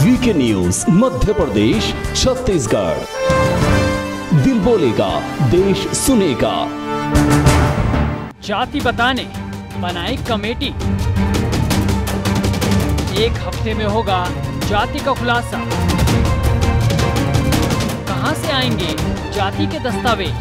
VK news Madhya Pradesh Chhattisgarh. दिल बोलेगा, देश सुनेगा। जाति बताने बनाई कमेटी, एक हफ्ते में होगा जाति का खुलासा। कहां से आएंगे जाति के दस्तावेज?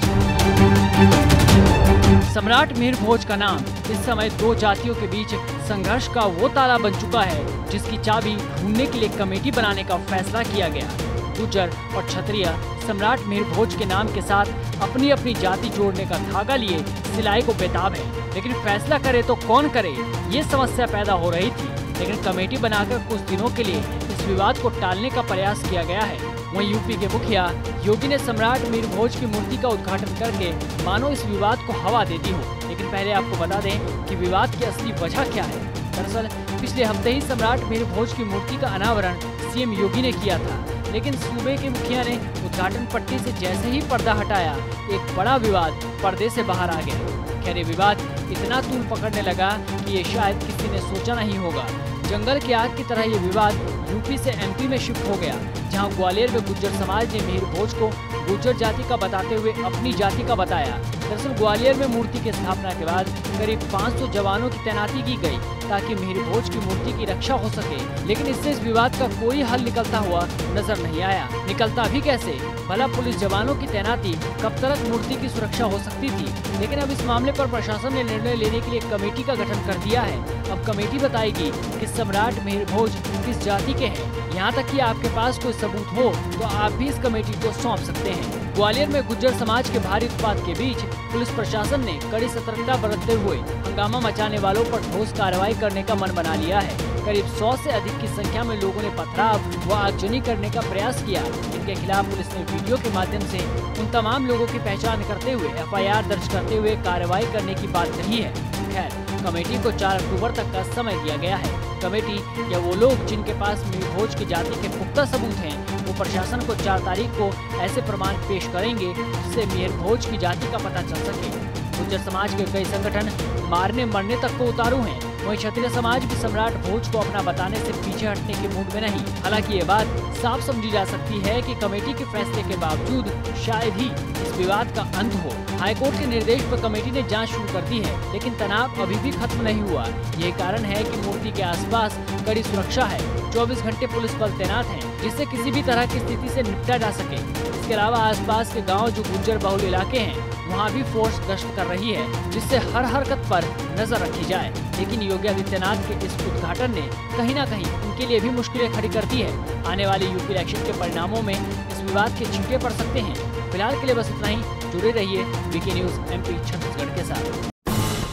सम्राट मिहिर भोज का नाम इस समय दो जातियों के बीच संघर्ष का वो ताला बन चुका है जिसकी चाबी ढूंढने के लिए कमेटी बनाने का फैसला किया गया। गुर्जर और क्षत्रिय सम्राट मिहिर भोज के नाम के साथ अपनी अपनी जाति जोड़ने का धागा लिए सिलाई को बेताब है, लेकिन फैसला करे तो कौन करे, ये समस्या पैदा हो रही थी। लेकिन कमेटी बनाकर कुछ दिनों के लिए इस विवाद को टालने का प्रयास किया गया है। वहीं यूपी के मुखिया योगी ने सम्राट मिहिर भोज की मूर्ति का उद्घाटन करके मानो इस विवाद को हवा देती हो। लेकिन पहले आपको बता दें कि विवाद की असली वजह क्या है। दरअसल पिछले हफ्ते ही सम्राट मिहिर भोज की मूर्ति का अनावरण सीएम योगी ने किया था, लेकिन सूबे के मुखिया ने उद्घाटन पट्टी से जैसे ही पर्दा हटाया, एक बड़ा विवाद पर्दे से बाहर आ गया। खैर, ये विवाद इतना तूल पकड़ने लगा कि ये शायद किसी ने सोचा नहीं होगा। जंगल की आग की तरह ये विवाद यूपी से एमपी में शिफ्ट हो गया, जहां ग्वालियर में गुर्जर समाज ने मिहिर भोज को गुर्जर जाति का बताते हुए अपनी जाति का बताया। दरअसल ग्वालियर में मूर्ति की स्थापना के बाद करीब 500 जवानों की तैनाती की गई ताकि मिहिर भोज की मूर्ति की रक्षा हो सके, लेकिन इससे इस विवाद का कोई हल निकलता हुआ नजर नहीं आया। निकलता भी कैसे? भला पुलिस जवानों की तैनाती कब तक मूर्ति की सुरक्षा हो सकती थी? लेकिन अब इस मामले पर प्रशासन ने निर्णय लेने के लिए कमेटी का गठन कर दिया है। अब कमेटी बताएगी कि सम्राट मिहिर भोज किस जाति के हैं। यहाँ तक कि आपके पास कोई सबूत हो तो आप भी इस कमेटी को सौंप सकते हैं। ग्वालियर में गुर्जर समाज के भारी उत्पात के बीच पुलिस प्रशासन ने कड़ी सतर्कता बरतते हुए हंगामा मचाने वालों पर ठोस कार्रवाई करने का मन बना लिया है। करीब 100 से अधिक की संख्या में लोगों ने पथराव व आगजनी करने का प्रयास किया। इनके खिलाफ पुलिस ने वीडियो के माध्यम से उन तमाम लोगों की पहचान करते हुए FIR दर्ज करते हुए कार्रवाई करने की बात कही है। खैर, कमेटी को 4 अक्टूबर तक का समय दिया गया है। कमेटी या वो लोग जिनके पास मिहिर भोज की जाति के पुख्ता सबूत हैं, वो प्रशासन को 4 तारीख को ऐसे प्रमाण पेश करेंगे जिससे मिहिर भोज की जाति का पता चल सके। गुर्जर समाज के कई संगठन मारने मरने तक को उतारू हैं। वहीं क्षत्रिय समाज भी सम्राट भोज को अपना बताने से पीछे हटने के मूड में नहीं। हालांकि ये बात साफ समझी जा सकती है कि कमेटी के फैसले के बावजूद शायद ही इस विवाद का अंत हो। हाईकोर्ट के निर्देश पर कमेटी ने जांच शुरू कर दी है, लेकिन तनाव अभी भी खत्म नहीं हुआ। यही कारण है कि मूर्ति के आसपास कड़ी सुरक्षा है। 24 घंटे पुलिस बल तैनात है, जिससे किसी भी तरह की स्थिति से निपटा जा सके। इसके अलावा आसपास के गाँव जो गुर्जर बहुल इलाके हैं, वहाँ भी फोर्स गश्त कर रही है, जिससे हर हरकत पर नजर रखी जाए। लेकिन योगी आदित्यनाथ के इस उद्घाटन ने कहीं न कहीं उनके लिए भी मुश्किलें खड़ी कर दी है। आने वाले यूपी इलेक्शन के परिणामों में इस विवाद के छींटे पड़ सकते हैं। फिलहाल के लिए बस इतना ही। जुड़े रहिए वीके न्यूज MP छत्तीसगढ़ के साथ।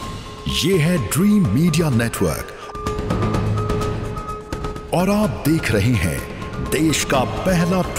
ये है ड्रीम मीडिया नेटवर्क और आप देख रहे हैं देश का पहला